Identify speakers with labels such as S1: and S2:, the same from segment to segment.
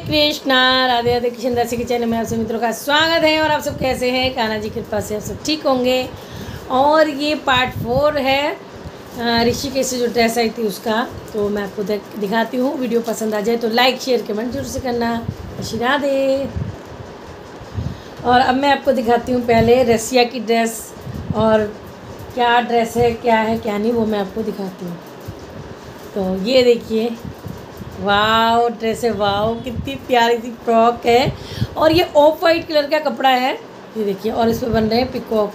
S1: कृष्णा राधे राधे किशन दासी के चैनल में आप सब मित्रों का स्वागत है। और आप सब कैसे हैं? कान्हा जी की कृपा से आप सब ठीक होंगे। और ये पार्ट 4 है ऋषिकेश से जो ड्रेस आई थी उसका, तो मैं आपको दिखाती हूँ। वीडियो पसंद आ जाए तो लाइक शेयर कमेंट जरूर से करना। श्री राधे। और अब मैं आपको दिखाती हूँ पहले रसिया की ड्रेस, और क्या ड्रेस है क्या नहीं वो मैं आपको दिखाती हूँ। तो ये देखिए, वाओ ड्रेस है, वाओ कितनी प्यारी सी फ्रॉक है। और ये ऑफ वाइट कलर का कपड़ा है, ये देखिए। और इसमें बन रहे हैं पिकॉक,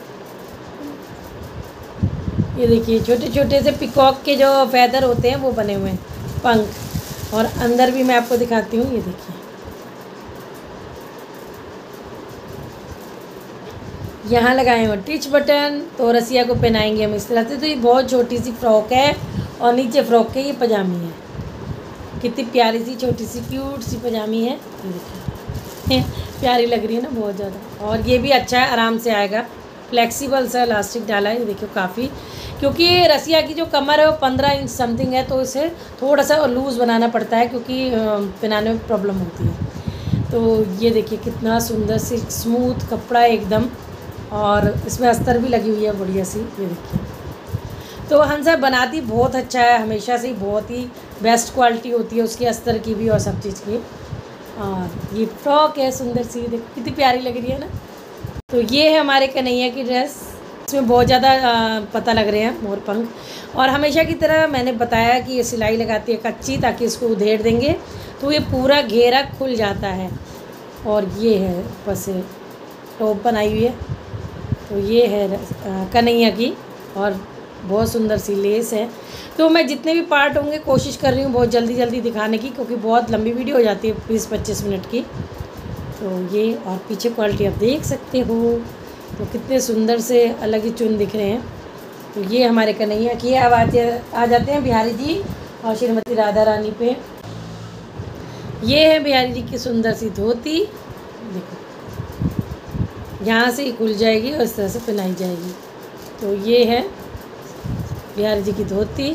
S1: ये देखिए छोटे छोटे से पिकॉक के जो फैदर होते हैं वो बने हुए हैं, पंख। और अंदर भी मैं आपको दिखाती हूँ, ये देखिए यहाँ लगाए हुए टिच बटन। तो रसिया को पहनाएंगे हम इस तरह से। तो ये बहुत छोटी सी फ्रॉक है और नीचे फ्रॉक के ये पजामी है। कितनी प्यारी सी छोटी सी क्यूट सी पजामी है, ये देखिए प्यारी लग रही है ना बहुत ज़्यादा। और ये भी अच्छा है, आराम से आएगा, फ्लेक्सिबल सा इलास्टिक डाला है, ये देखिए काफ़ी। क्योंकि रसिया की जो कमर है वो 15 इंच समथिंग है, तो इसे थोड़ा सा लूज़ बनाना पड़ता है क्योंकि पहनाने में प्रॉब्लम होती है। तो ये देखिए कितना सुंदर सी स्मूथ कपड़ा है एकदम। और इसमें अस्तर भी लगी हुई है बढ़िया सी, ये देखिए। तो हंसा बनाती बहुत अच्छा है, हमेशा से ही बहुत ही बेस्ट क्वालिटी होती है उसकी, अस्तर की भी और सब चीज़ की। और ये फ्रॉक है सुंदर सी, देखो कितनी प्यारी लग रही है ना। तो ये है हमारे कन्हैया की ड्रेस। इसमें बहुत ज़्यादा पता लग रहे हैं मोर पंख। और हमेशा की तरह मैंने बताया कि ये सिलाई लगाती है कच्ची, ताकि इसको उधेड़ देंगे तो ये पूरा घेरा खुल जाता है। और ये है ऊपर से टॉप बनाई हुई है। तो ये है कन्हैया की, और बहुत सुंदर सी लेस है। तो मैं जितने भी पार्ट होंगे कोशिश कर रही हूँ बहुत जल्दी जल्दी दिखाने की, क्योंकि बहुत लंबी वीडियो हो जाती है 20-25 मिनट की। तो ये और पीछे क्वालिटी आप देख सकते हो, तो कितने सुंदर से अलग ही चुन दिख रहे हैं। तो ये हमारे कन्हैया की। अब आ जाते हैं बिहारी जी और श्रीमती राधा रानी पे। ये है बिहारी जी की सुंदर सी धोती, देखो यहाँ से ही खुल जाएगी और इस तरह से पहनाई जाएगी। तो ये है बिहारी जी की धोती,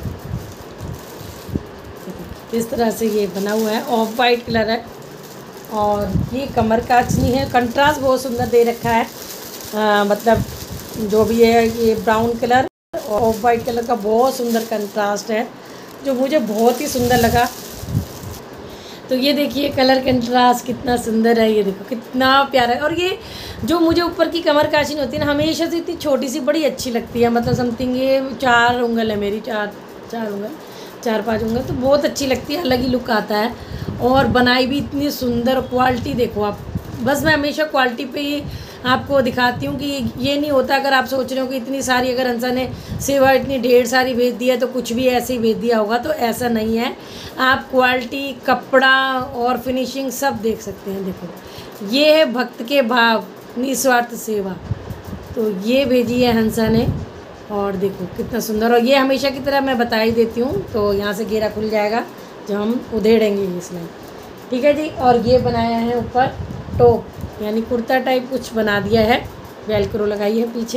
S1: इस तरह से ये बना हुआ है, ऑफ वाइट कलर है। और ये कमर काचनी है, कंट्रास्ट बहुत सुंदर दे रखा है। मतलब जो भी है ये ब्राउन कलर और ऑफ वाइट कलर का बहुत सुंदर कंट्रास्ट है, जो मुझे बहुत ही सुंदर लगा। तो ये देखिए कलर कंट्रास्ट कितना सुंदर है, ये देखो कितना प्यारा है। और ये जो मुझे ऊपर की कमर काशिन होती है ना, हमेशा से इतनी छोटी सी बड़ी अच्छी लगती है। मतलब समथिंग ये 4 उंगल है मेरी, 4-5 उंगल, तो बहुत अच्छी लगती है, अलग ही लुक आता है। और बनाई भी इतनी सुंदर, क्वालिटी देखो आप। बस मैं हमेशा क्वालिटी पे ही आपको दिखाती हूँ कि ये नहीं होता। अगर आप सोच रहे हो कि इतनी सारी अगर हंसा ने सेवा इतनी ढेर सारी भेज दी है तो कुछ भी ऐसे ही भेज दिया होगा, तो ऐसा नहीं है। आप क्वालिटी, कपड़ा और फिनिशिंग सब देख सकते हैं। देखो ये है भक्त के भाव, निस्वार्थ सेवा। तो ये भेजी है हंसा ने, और देखो कितना सुंदर। और ये हमेशा की तरह मैं बता ही देती हूँ, तो यहाँ से घेरा खुल जाएगा जब हम उधेड़ेंगे ये सिलाई, ठीक है जी। और ये बनाया है ऊपर टॉप, यानी कुर्ता टाइप कुछ बना दिया है, वेलक्रो लगाई है पीछे,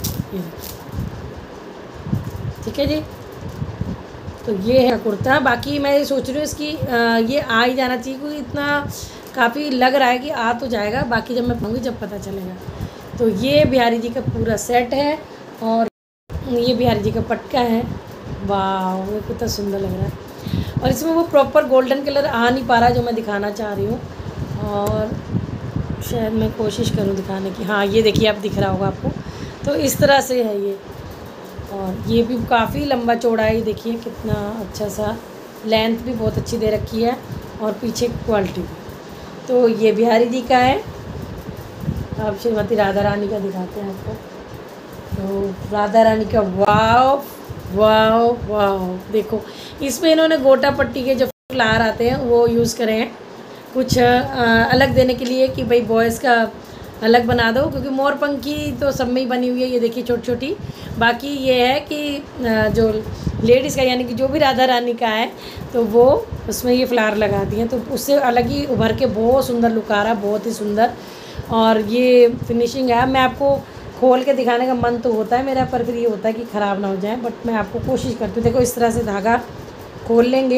S1: ठीक है जी। तो ये है कुर्ता। बाकी मैं ये सोच रही हूँ इसकी ये आ ही जाना चाहिए, क्योंकि इतना काफ़ी लग रहा है कि आ तो जाएगा, बाकी जब मैं पाऊँगी जब पता चलेगा। तो ये बिहारी जी का पूरा सेट है, और ये बिहारी जी का पटका है। वाह ये कितना सुंदर लग रहा है। और इसमें वो प्रॉपर गोल्डन कलर आ नहीं पा रहा जो मैं दिखाना चाह रही हूँ, और शायद मैं कोशिश करूँ दिखाने की। हाँ ये देखिए, अब दिख रहा होगा आपको। तो इस तरह से है ये, और ये भी काफ़ी लंबा चौड़ा है, ये देखिए कितना अच्छा सा, लेंथ भी बहुत अच्छी दे रखी है, और पीछे क्वालिटी भी। तो ये बिहारी जी का है। अब श्रीमती राधा रानी का दिखाते हैं आपको। तो राधा रानी का, वाव वाव वाव, देखो इसमें इन्होंने गोटा पट्टी के जो फ्लावर आते हैं वो यूज़ करे हैं, कुछ अलग देने के लिए कि भाई बॉयज़ का अलग बना दो, क्योंकि मोर पंखी तो सब में ही बनी हुई है, ये देखिए छोटी छोटी। बाकी ये है कि जो लेडीज़ का, यानी कि जो भी राधा रानी का है, तो वो उसमें ये फ्लावर लगा दिए, तो उससे अलग ही उभर के बहुत सुंदर लुक आ रहा है, बहुत ही सुंदर। और ये फिनिशिंग है, मैं आपको खोल के दिखाने का मन तो होता है मेरा, पर फिर ये होता है कि ख़राब ना हो जाए, बट मैं आपको कोशिश करती हूँ। देखो इस तरह से धागा खोल लेंगे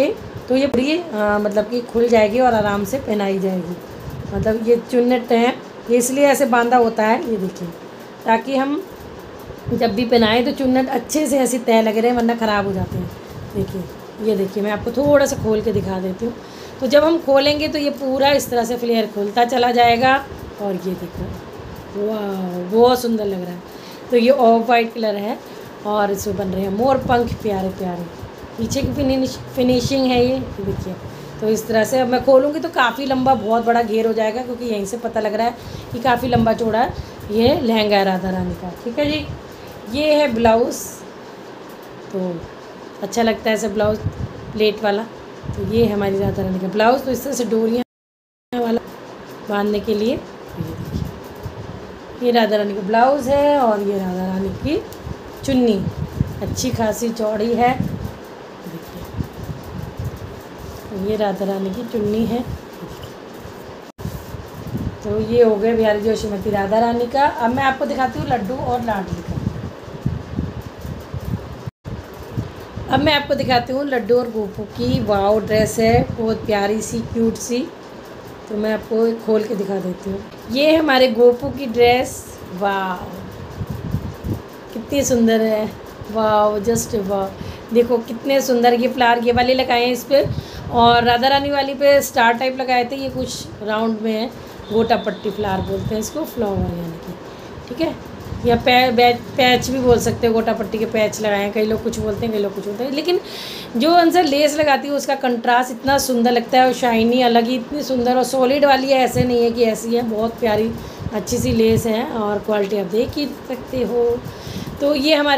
S1: तो ये पूरी मतलब कि खुल जाएगी और आराम से पहनाई जाएगी। मतलब ये चुन्नट है, ये इसलिए ऐसे बांधा होता है, ये देखिए, ताकि हम जब भी पहनाएं तो चुन्नट अच्छे से ऐसी तय लग रहे हैं, वरना ख़राब हो जाते हैं। देखिए, ये देखिए, मैं आपको थोड़ा सा खोल के दिखा देती हूँ। तो जब हम खोलेंगे तो ये पूरा इस तरह से फ्लेयर खुलता चला जाएगा। और ये देखो, वाह, बहुत सुंदर लग रहा है। तो ये ऑफ वाइट कलर है और इसमें बन रहे हैं मोर पंख प्यारे प्यारे। पीछे की फिनिशिंग है ये देखिए। तो इस तरह से अब मैं खोलूँगी तो काफ़ी लंबा बहुत बड़ा घेर हो जाएगा, क्योंकि यहीं से पता लग रहा है कि काफ़ी लंबा चौड़ा ये लहंगा है राधा रानी का। ठीक है जी। ये है ब्लाउज़, तो अच्छा लगता है ऐसे ब्लाउज़ प्लेट वाला। तो ये है हमारी राधा रानी का ब्लाउज़। तो इस तरह से डोरियाँ वाला बांधने के लिए ये देखिए, ये राधा रानी का ब्लाउज़ है और ये राधा रानी की चुन्नी अच्छी खासी चौड़ी है। देखिए, तो ये राधा रानी की चुन्नी है। तो ये हो गए बिहारी जो श्रीमती राधा रानी का। अब मैं आपको दिखाती हूँ लड्डू और लाडली का। अब मैं आपको दिखाती हूँ लड्डू और गोपू की। वाओ ड्रेस है, बहुत प्यारी सी क्यूट सी। तो मैं आपको खोल के दिखा देती हूँ। ये है हमारे गोपू की ड्रेस। वाह, कितनी सुंदर है। वाह, जस्ट वाह, देखो कितने सुंदर ये फ्लावर ये वाले लगाए हैं इस पर। और राधा रानी वाली पे स्टार टाइप लगाए थे, ये कुछ राउंड में है, गोटा पट्टी फ्लावर बोलते हैं इसको, फ्लावर यानी कि। ठीक है, या पैच भी बोल सकते हो, गोटा पट्टी के पैच लगाए हैं, कई लोग कुछ बोलते हैं, कई लोग कुछ बोलते हैं। लेकिन जो अंदर लेस लगाती है उसका कंट्रास्ट इतना सुंदर लगता है, और शाइनी अलग ही इतनी सुंदर, और सॉलिड वाली है, ऐसे नहीं है कि ऐसी है, बहुत प्यारी अच्छी सी लेस है और क्वालिटी आप देख ही सकते हो। तो ये हमारे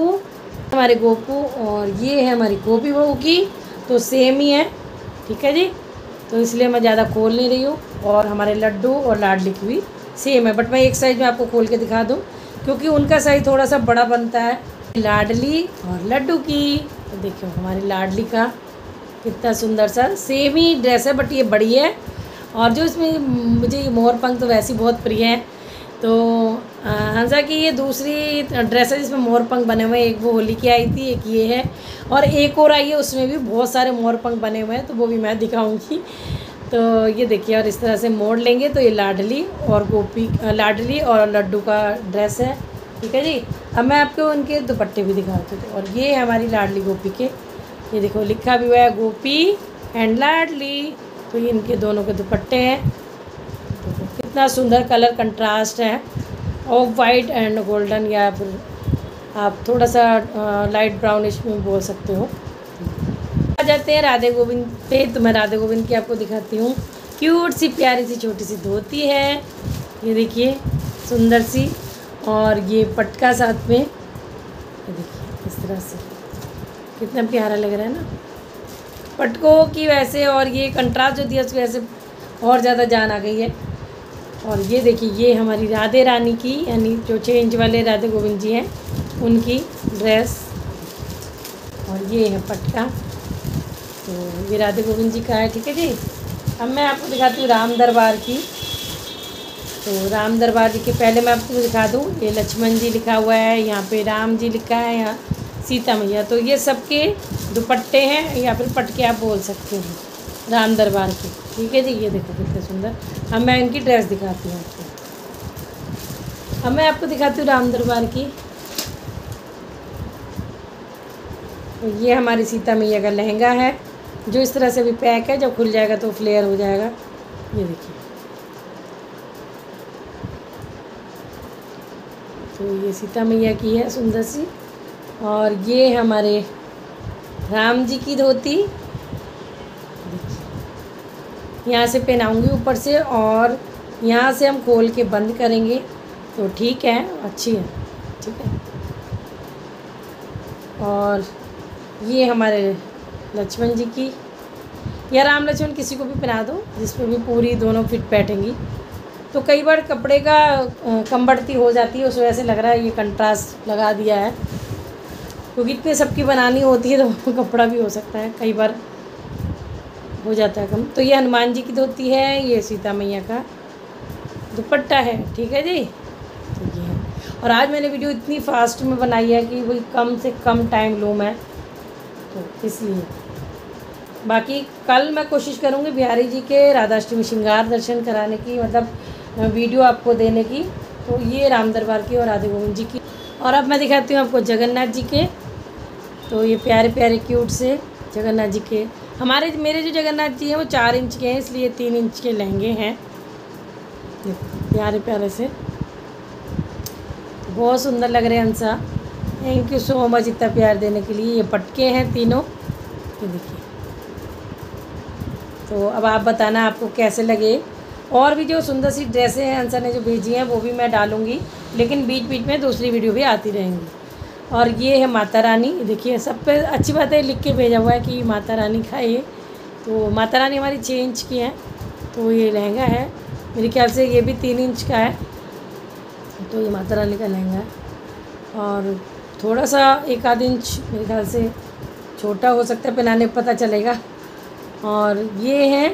S1: गोपू और ये है हमारी गोपी बहू की, तो सेम ही है। ठीक है जी, तो इसलिए मैं ज़्यादा खोल नहीं रही हूँ। और हमारे लड्डू और लाडली की भी सेम है, बट मैं एक साइज़ में आपको खोल के दिखा दूँ क्योंकि उनका साइज़ थोड़ा सा बड़ा बनता है। लाडली और लड्डू की, तो देखो हमारी लाडली का कितना सुंदर सा सेम ही ड्रेस है, बट ये बड़ी है। और जो इसमें मुझे ये मोर पंख तो वैसे ही बहुत प्रिय है। तो हंसा की ये दूसरी ड्रेस है जिसमें मोर पंख बने हुए हैं, एक वो होली की आई थी, एक ये है, और एक और आई है उसमें भी बहुत सारे मोर पंख बने हुए हैं, तो वो भी मैं दिखाऊंगी। तो ये देखिए, और इस तरह से मोड़ लेंगे तो ये लाडली और लड्डू का ड्रेस है। ठीक है जी। अब मैं आपको उनके दुपट्टे भी दिखाती हूँ। और ये है हमारी लाडली गोपी के, ये देखो लिखा भी हुआ है गोपी एंड लाडली। तो ये इनके दोनों के दुपट्टे हैं। तो कितना सुंदर कलर कंट्रास्ट है, ऑफ वाइट एंड गोल्डन, या फिर आप थोड़ा सा लाइट ब्राउनिश में बोल सकते हो। आ जाते हैं राधे गोविंद पे। तो मैं राधे गोविंद की आपको दिखाती हूँ। क्यूट सी प्यारी सी छोटी सी धोती है, ये देखिए सुंदर सी, और ये पटका साथ में, ये देखिए इस तरह से कितना प्यारा लग रहा है ना पटकों की वैसे। और ये कंट्रास्ट जो दिया उसकी वजह से और ज़्यादा जान आ गई है। और ये देखिए, ये हमारी राधे रानी की, यानी जो चेंज वाले राधे गोविंद जी हैं उनकी ड्रेस, और ये है पटका। तो ये राधे गोविंद जी का है। ठीक है जी। अब मैं आपको दिखाती हूँ राम दरबार की। तो राम दरबार जी के पहले मैं आपको दिखा दूँ, ये लक्ष्मण जी लिखा हुआ है, यहाँ पे राम जी लिखा है, यहाँ सीता मैया। तो ये सबके दुपट्टे हैं या फिर पटके आप बोल सकते हैं राम दरबार के। ठीक है जी। ये देखो कितने सुंदर। अब मैं इनकी ड्रेस दिखाती हूँ आपको। अब मैं आपको दिखाती हूँ राम दरबार की। तो ये हमारी सीता मैया का लहंगा है, जो इस तरह से भी पैक है, जब खुल जाएगा तो फ्लेयर हो जाएगा। ये देखिए, तो ये सीता मैया की है सुंदर सी। और ये हमारे राम जी की धोती, देखिए यहाँ से पहनाऊँगी ऊपर से, और यहाँ से हम खोल के बंद करेंगे तो ठीक है, अच्छी है। ठीक है। और ये हमारे लक्ष्मण जी की, या राम लक्ष्मण किसी को भी पहना दो, जिसमें भी पूरी दोनों फिट बैठेंगी। तो कई बार कपड़े का कम बढ़ती हो जाती है, उस वजह से लग रहा है ये कंट्रास्ट लगा दिया है, क्योंकि इतने सबकी बनानी होती है तो कपड़ा भी हो सकता है, कई बार हो जाता है कम। तो ये हनुमान जी की धोती है, ये सीता मैया का दुपट्टा है। ठीक है जी। तो ये है। और आज मैंने वीडियो इतनी फास्ट में बनाई है कि वही कम से कम टाइम लूँ मैं, तो इसलिए बाकी कल मैं कोशिश करूँगी बिहारी जी के राधाष्टमी श्रृंगार दर्शन कराने की, मतलब वीडियो आपको देने की। तो ये राम दरबार की और राधे गोविंद जी की। और अब मैं दिखाती हूँ आपको जगन्नाथ जी के। तो ये प्यारे प्यारे क्यूट से जगन्नाथ जी के, मेरे जो जगन्नाथ जी हैं वो 4 इंच के हैं, इसलिए 3 इंच के लहंगे हैं। प्यारे प्यारे से, बहुत सुंदर लग रहे हैं Hansa. Thank you so much इतना प्यार देने के लिए। ये पटके हैं तीनों, ये देखिए। तो अब आप बताना आपको कैसे लगे। और भी जो सुंदर सी ड्रेसें हैं हंसा ने जो भेजी हैं वो भी मैं डालूँगी, लेकिन बीच बीच में दूसरी वीडियो भी आती रहेंगी। और ये है माता रानी, देखिए सब पे अच्छी बात है लिख के भेजा हुआ है कि माता रानी का ये। तो माता रानी हमारी 6 इंच की है। तो ये लहंगा है, मेरे ख्याल से ये भी 3 इंच का है। तो ये माता रानी का लहंगा है और थोड़ा सा 1 आध इंच मेरे ख्याल से छोटा हो सकता है, पहनाने पता चलेगा। और ये है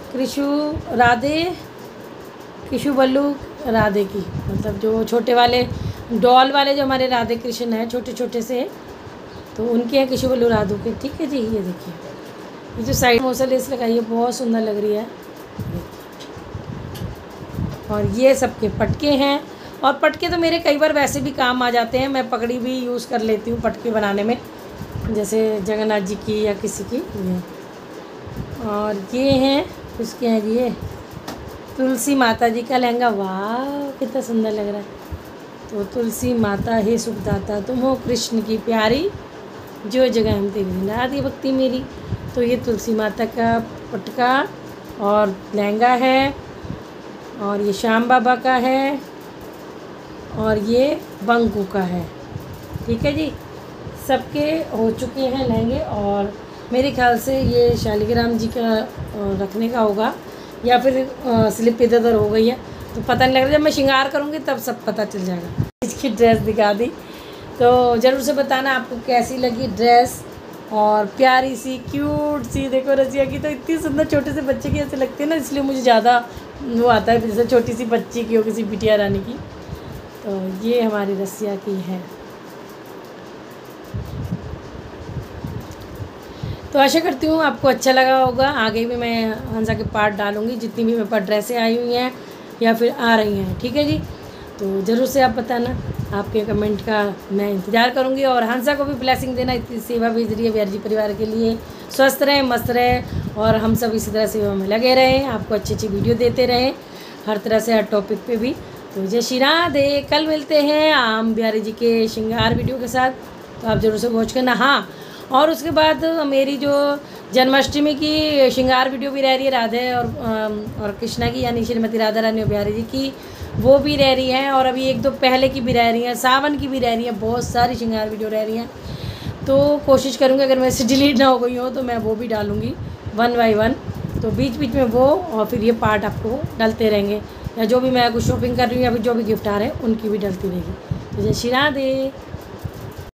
S1: कृषु बल्लू राधे की, मतलब जो छोटे वाले डॉल वाले जो हमारे राधे कृष्ण हैं छोटे छोटे से, तो उनके हैं कृषु बल्लू राधू के। ठीक है जी। ये देखिए, ये जो साइड मोसा लेस लगाई है बहुत सुंदर लग रही है। और ये सबके पटके हैं। और पटके तो मेरे कई बार वैसे भी काम आ जाते हैं, मैं पगड़ी भी यूज़ कर लेती हूँ पटके बनाने में, जैसे जगन्नाथ जी की या किसी की। ये और ये हैं उसके हैं ये तुलसी माता जी का लहंगा। वाह कितना सुंदर लग रहा है। तो तुलसी माता हे सुखदाता, तुम हो कृष्ण की प्यारी, जो जगह हम तेरी जिंदा दी भक्ति मेरी। तो ये तुलसी माता का पटका और लहंगा है। और ये श्याम बाबा का है और ये बंकू का है। ठीक है जी, सबके हो चुके हैं लहंगे। और मेरे ख्याल से ये शालिग्राम जी का रखने का होगा या फिर स्लिप इधर उधर हो गई है, तो पता नहीं लग रहा। जब मैं श्रृंगार करूँगी तब सब पता चल जाएगा। इसकी ड्रेस दिखा दी, तो ज़रूर से बताना आपको कैसी लगी ड्रेस। और प्यारी सी क्यूट सी, देखो रसिया की तो इतनी सुंदर, छोटे से बच्चे की ऐसे लगती है ना, इसलिए मुझे ज़्यादा वो आता है जैसे छोटी सी बच्ची की हो, किसी बिटिया रानी की। तो ये हमारी रसिया की है। तो आशा करती हूँ आपको अच्छा लगा होगा। आगे भी मैं हंसा के पार्ट डालूँगी, जितनी भी मेरे पास ड्रेसें आई हुई हैं या फिर आ रही हैं। ठीक है जी, तो ज़रूर से आप बताना, आपके कमेंट का मैं इंतज़ार करूँगी। और हंसा को भी ब्लेसिंग देना, इतनी सेवा भेज रही है बिहारी जी परिवार के लिए। स्वस्थ रहें, मस्त रहें और हम सब इसी तरह सेवा में लगे रहें, आपको अच्छी अच्छी वीडियो देते रहें हर तरह से, हर टॉपिक पे भी। तो जय श्री राधे। कल मिलते हैं आम बिहारी जी के श्रृंगार वीडियो के साथ, तो आप ज़रूर से वॉच करना। हाँ, और उसके बाद मेरी जो जन्माष्टमी की श्रृंगार वीडियो भी रह रही है राधे और कृष्णा की, यानी श्रीमती राधा रानी और बिहारी जी की, वो भी रह रही हैं। और अभी 1-2 पहले की भी रह रही हैं, सावन की भी रह रही हैं, बहुत सारी श्रृंगार वीडियो रह रही हैं। तो कोशिश करूँगी अगर मेरे से डिलीट ना हो गई हो तो मैं वो भी डालूँगी 1 बाय 1। तो बीच बीच में वो और फिर ये पार्ट आपको डलते रहेंगे, या जो भी मैं कुछ शॉपिंग कर रही हूँ या फिर जो भी गिफ्ट आ रहे हैं उनकी भी डलती रहेगी। तो जय श्री राधे।